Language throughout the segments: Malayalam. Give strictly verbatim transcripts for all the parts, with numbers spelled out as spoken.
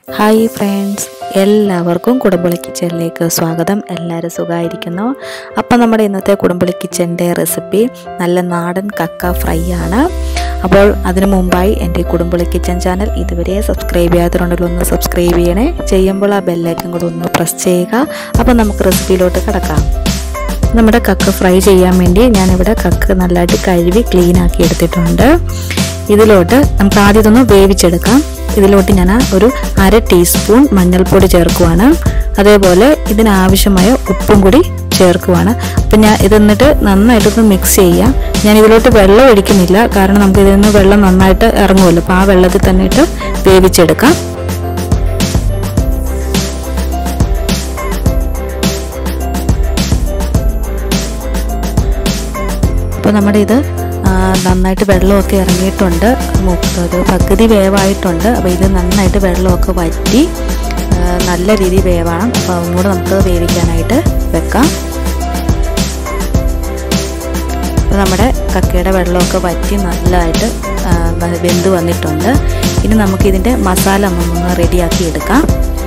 Hi friends, എല്ലാവർക്കും കുടംപുളി കിച്ചണിലേക്ക് സ്വാഗതം. എല്ലാവരും സുഖമായിരിക്കുന്നു. അപ്പോൾ നമ്മുടെ ഇന്നത്തെ കുടംപുളി കിച്ചണിൻ്റെ റെസിപ്പി നല്ല നാടൻ കക്ക ഫ്രൈ ആണ്. അപ്പോൾ അതിനു മുമ്പായി എൻ്റെ കുടംപുളി കിച്ചൺ ചാനൽ ഇതുവരെ സബ്സ്ക്രൈബ് ചെയ്യാത്തതുകൊണ്ടല്ലോ ഒന്ന് സബ്സ്ക്രൈബ് ചെയ്യണേ. ചെയ്യുമ്പോൾ ആ ബെല്ലൈക്കൺ കൂടെ ഒന്ന് പ്രസ് ചെയ്യുക. അപ്പോൾ നമുക്ക് റെസിപ്പിയിലോട്ട് കിടക്കാം. നമ്മുടെ കക്ക ഫ്രൈ ചെയ്യാൻ വേണ്ടി ഞാനിവിടെ കക്ക നല്ലതായിട്ട് കഴുകി ക്ലീൻ ആക്കി എടുത്തിട്ടുണ്ട്. ഇതിലോട്ട് നമുക്ക് ആദ്യം ഇതൊന്ന് വേവിച്ചെടുക്കാം. ഇതിലോട്ട് ഞാൻ ഒരു അര ടീസ്പൂൺ മഞ്ഞൾപ്പൊടി ചേർക്കുവാണ്. അതേപോലെ ഇതിനാവശ്യമായ ഉപ്പും കൂടി ചേർക്കുവാണ്. അപ്പം ഞാൻ ഇതെന്നിട്ട് നന്നായിട്ടൊന്ന് മിക്സ് ചെയ്യാം. ഞാൻ ഇതിലോട്ട് വെള്ളം ഒഴിക്കുന്നില്ല, കാരണം നമുക്ക് ഇതിൽ നിന്ന് വെള്ളം നന്നായിട്ട് ഇറങ്ങുമല്ലോ. അപ്പോൾ ആ വെള്ളത്തിൽ തന്നെ ഇട്ട് വേവിച്ചെടുക്കാം. അപ്പോൾ നമ്മുടെ ഇത് നന്നായിട്ട് വെള്ളമൊക്കെ ഇറങ്ങിയിട്ടുണ്ട്. മുപ്പത് പകുതി വേവായിട്ടുണ്ട്. അപ്പോൾ ഇത് നന്നായിട്ട് വെള്ളമൊക്കെ വറ്റി നല്ല രീതിയിൽ വേവാണ്. അപ്പോൾ ഒന്നുകൂടെ നമുക്ക് വേവിക്കാനായിട്ട് വെക്കാം. അപ്പോൾ നമ്മുടെ കക്കയുടെ വെള്ളമൊക്കെ വറ്റി നല്ലതായിട്ട് വെന്ത് വന്നിട്ടുണ്ട്. ഇനി നമുക്കിതിൻ്റെ മസാല ഒന്ന് റെഡിയാക്കി എടുക്കാം.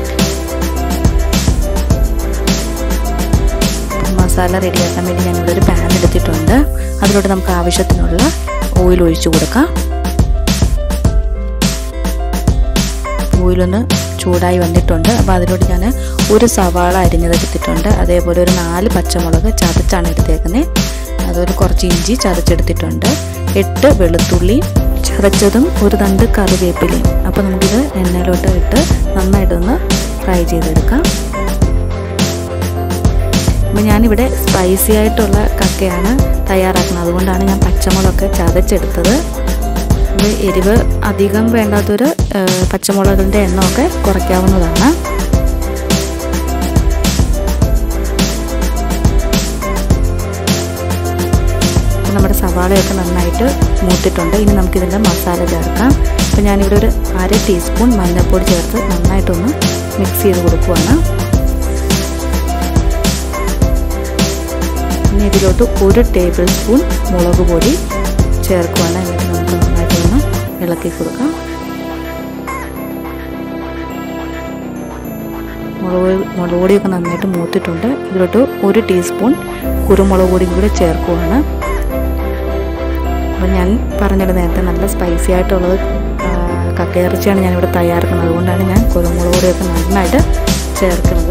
മസാല റെഡിയാക്കാൻ വേണ്ടി ഞാനിവിടെ ഒരു പാൻ എടുത്തിട്ടുണ്ട്. അതിലോട്ട് നമുക്ക് ആവശ്യത്തിനുള്ള ഓയിൽ ഒഴിച്ചു കൊടുക്കാം. ഓയിലൊന്ന് ചൂടായി വന്നിട്ടുണ്ട്. അപ്പോൾ അതിലോട്ട് ഞാൻ ഒരു സവാള അരിഞ്ഞത് എടുത്തിട്ടുണ്ട്. അതേപോലെ ഒരു നാല് പച്ചമുളക് ചതച്ചാണ് എടുത്തേക്കുന്നത്. അതുപോലെ കുറച്ച് ഇഞ്ചി ചതച്ചെടുത്തിട്ടുണ്ട്. എട്ട് വെളുത്തുള്ളി ചതച്ചതും ഒരു തണ്ട് കറിവേപ്പിലയും. അപ്പോൾ നമുക്കിത് എണ്ണയിലോട്ട് ഇട്ട് നന്നായിട്ടൊന്ന് ഫ്രൈ ചെയ്തെടുക്കാം. അപ്പോൾ ഞാനിവിടെ സ്പൈസി ആയിട്ടുള്ള കക്കയാണ് തയ്യാറാക്കുന്നത്. അതുകൊണ്ടാണ് ഞാൻ പച്ചമുളകൊക്കെ ചതച്ചെടുത്തത്. ഇത് എരിവ് അധികം വേണ്ടാത്തൊരു പച്ചമുളകിൻ്റെ എണ്ണമൊക്കെ കുറയ്ക്കാവുന്നതാണ്. നമ്മുടെ സവാളയൊക്കെ നന്നായിട്ട് മൂത്തിട്ടുണ്ട്. ഇനി നമുക്കിതിൻ്റെ മസാല ചേർക്കാം. അപ്പോൾ ഞാനിവിടെ ഒരു അര ടീസ്പൂൺ മഞ്ഞൾപ്പൊടി ചേർത്ത് നന്നായിട്ടൊന്ന് മിക്സ് ചെയ്ത് കൊടുക്കുവാണ്. ഇനി ഇതിലോട്ട് ഒരു ടേബിൾ സ്പൂൺ മുളക് പൊടി ചേർക്കുവാണ്. എന്നിട്ട് നമുക്ക് നന്നായിട്ടൊന്ന് ഇളക്കി കൊടുക്കാം. മുളക് മുളക് പൊടിയൊക്കെ നന്നായിട്ട് മൂത്തിട്ടുണ്ട്. ഇതിലോട്ട് ഒരു ടീസ്പൂൺ കുരുമുളക് പൊടിയും കൂടി ചേർക്കുവാണ്. അപ്പോൾ ഞാൻ പറഞ്ഞത് നേരത്തെ നല്ല സ്പൈസി ആയിട്ടുള്ളത് കക്കയിറച്ചിയാണ് ഞാനിവിടെ തയ്യാറാക്കുന്നത്. അതുകൊണ്ടാണ് ഞാൻ കുരുമുളക് പൊടിയൊക്കെ നന്നായിട്ട് ചേർക്കുന്നത്.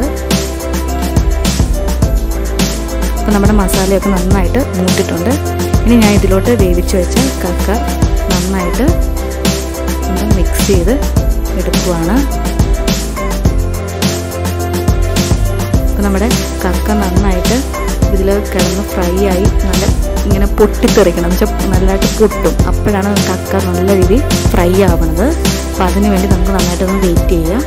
അപ്പോൾ നമ്മുടെ മസാലയൊക്കെ നന്നായിട്ട് മൂത്തിട്ടുണ്ട്. ഇനി ഞാൻ ഇതിലോട്ട് വേവിച്ച് വെച്ച കക്ക നന്നായിട്ട് ഒന്ന് മിക്സ് ചെയ്ത് എടുക്കുവാണ്. അപ്പോൾ നമ്മുടെ കക്ക നന്നായിട്ട് ഇതിൽ കിടന്ന് ഫ്രൈ ആയി നല്ല ഇങ്ങനെ പൊട്ടിത്തെറിക്കണം. എന്ന് വെച്ചാൽ നല്ലതായിട്ട് പൊട്ടും. അപ്പോഴാണ് കക്ക നല്ല രീതിയിൽ ഫ്രൈ ആവുന്നത്. അപ്പോൾ അതിന് വേണ്ടി നമുക്ക് നന്നായിട്ടൊന്ന് വെയിറ്റ് ചെയ്യാം.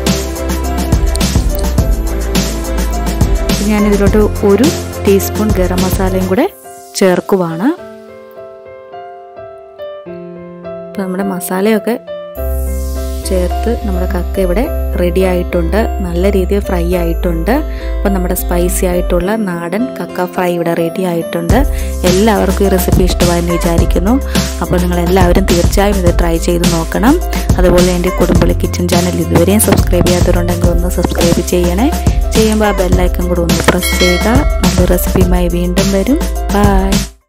ഞാനിതിലോട്ട് ഒരു ടീസ്പൂൺ ഗരം മസാലയും കൂടെ ചേർക്കുവാണ്. അപ്പോൾ നമ്മുടെ മസാലയൊക്കെ ചേർത്ത് നമ്മുടെ കക്ക ഇവിടെ റെഡി ആയിട്ടുണ്ട്. നല്ല രീതിയിൽ ഫ്രൈ ആയിട്ടുണ്ട്. അപ്പോൾ നമ്മുടെ സ്പൈസി ആയിട്ടുള്ള നാടൻ കക്ക ഫ്രൈ ഇവിടെ റെഡി ആയിട്ടുണ്ട്. എല്ലാവർക്കും ഈ റെസിപ്പി ഇഷ്ടമായെന്ന് വിചാരിക്കുന്നു. അപ്പോൾ നിങ്ങളെല്ലാവരും തീർച്ചയായും ഇത് ട്രൈ ചെയ്ത് നോക്കണം. അതുപോലെ എൻ്റെ കുടംപുളി കിച്ചൺ ചാനൽ ഇതുവരെയും സബ്സ്ക്രൈബ് ചെയ്യാത്തവരുണ്ടെങ്കിൽ ഒന്ന് സബ്സ്ക്രൈബ് ചെയ്യണേ. ചെയ്യുമ്പോൾ ആ ബെല്ലൈക്കൺ കൂടെ ഒന്ന് പ്രസ് ചെയ്യുക. നല്ല റെസിപ്പിയുമായി വീണ്ടും വരും. ബൈ.